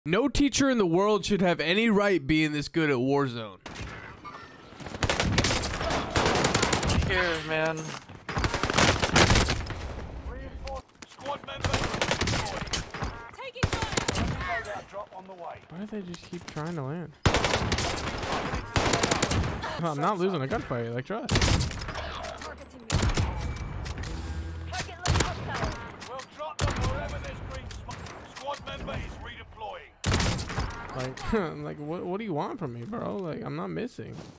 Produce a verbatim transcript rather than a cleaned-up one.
No teacher in the world should have any right being this good at Warzone. Here, man. Squad member. Taking fire. Drop on the way. Why do they just keep trying to land? I'm not losing a gunfight, like trust. Targeting me. Target left hostile. We'll drop them wherever there's green smoke. Squad member is redeploying. Like, like what? What do you want from me, bro? Like, I'm not missing.